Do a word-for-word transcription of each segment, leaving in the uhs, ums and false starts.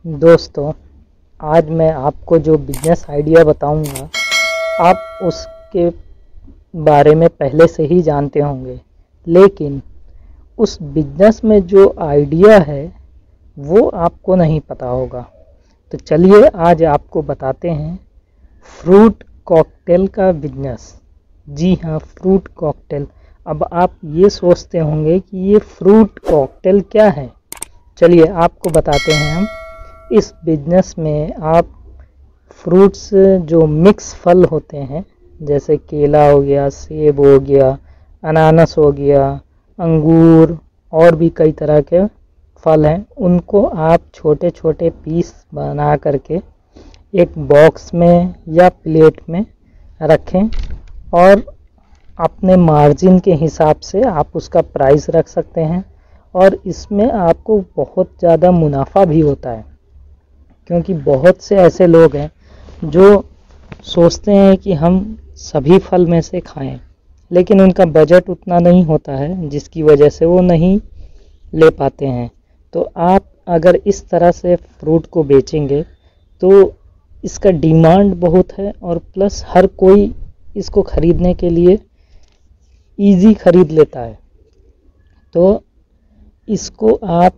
दोस्तों, आज मैं आपको जो बिजनेस आइडिया बताऊंगा, आप उसके बारे में पहले से ही जानते होंगे, लेकिन उस बिजनेस में जो आइडिया है वो आपको नहीं पता होगा। तो चलिए आज आपको बताते हैं फ्रूट कॉकटेल का बिजनेस। जी हाँ, फ्रूट कॉकटेल। अब आप ये सोचते होंगे कि ये फ्रूट कॉकटेल क्या है। चलिए आपको बताते हैं हम। इस बिजनेस में आप फ्रूट्स जो मिक्स फल होते हैं, जैसे केला हो गया, सेब हो गया, अनानास हो गया, अंगूर और भी कई तरह के फल हैं, उनको आप छोटे छोटे पीस बना करके एक बॉक्स में या प्लेट में रखें और अपने मार्जिन के हिसाब से आप उसका प्राइस रख सकते हैं। और इसमें आपको बहुत ज़्यादा मुनाफा भी होता है, क्योंकि बहुत से ऐसे लोग हैं जो सोचते हैं कि हम सभी फल में से खाएं, लेकिन उनका बजट उतना नहीं होता है, जिसकी वजह से वो नहीं ले पाते हैं। तो आप अगर इस तरह से फ्रूट को बेचेंगे तो इसका डिमांड बहुत है और प्लस हर कोई इसको ख़रीदने के लिए इजी ख़रीद लेता है। तो इसको आप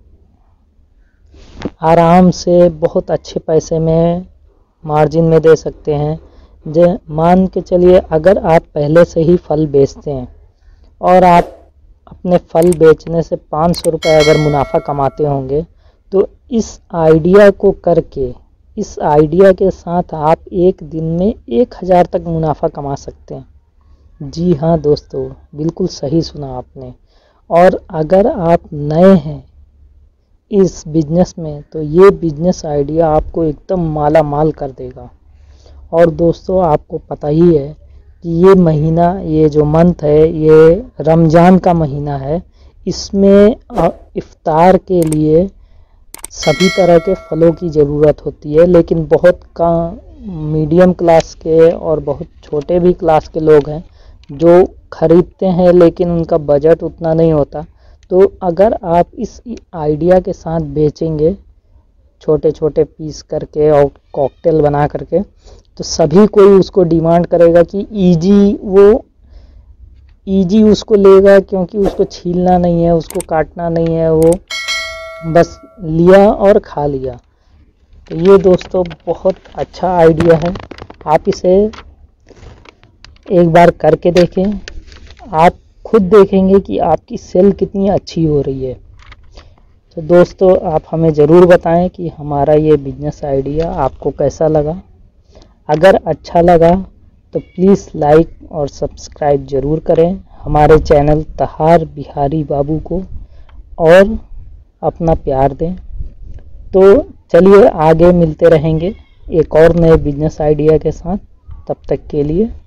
आराम से बहुत अच्छे पैसे में मार्जिन में दे सकते हैं। जे मान के चलिए, अगर आप पहले से ही फल बेचते हैं और आप अपने फल बेचने से पाँच सौ रुपये अगर मुनाफा कमाते होंगे, तो इस आइडिया को करके, इस आइडिया के साथ आप एक दिन में एक हज़ार तक मुनाफा कमा सकते हैं। जी हाँ दोस्तों, बिल्कुल सही सुना आपने। और अगर आप नए हैं इस बिजनेस में, तो ये बिजनेस आइडिया आपको एकदम माला माल कर देगा। और दोस्तों, आपको पता ही है कि ये महीना, ये जो मंथ है, ये रमज़ान का महीना है। इसमें इफ्तार के लिए सभी तरह के फलों की ज़रूरत होती है, लेकिन बहुत का मीडियम क्लास के और बहुत छोटे भी क्लास के लोग हैं जो ख़रीदते हैं, लेकिन उनका बजट उतना नहीं होता। तो अगर आप इस आइडिया के साथ बेचेंगे छोटे छोटे पीस करके और कॉकटेल बना करके, तो सभी कोई उसको डिमांड करेगा कि इजी वो इजी उसको लेगा, क्योंकि उसको छीलना नहीं है, उसको काटना नहीं है, वो बस लिया और खा लिया। तो ये दोस्तों बहुत अच्छा आइडिया है, आप इसे एक बार करके देखें। आप खुद देखेंगे कि आपकी सेल कितनी अच्छी हो रही है। तो दोस्तों, आप हमें ज़रूर बताएं कि हमारा ये बिजनेस आइडिया आपको कैसा लगा। अगर अच्छा लगा तो प्लीज़ लाइक और सब्सक्राइब ज़रूर करें हमारे चैनल तहार बिहारी बाबू को, और अपना प्यार दें। तो चलिए आगे मिलते रहेंगे एक और नए बिजनेस आइडिया के साथ। तब तक के लिए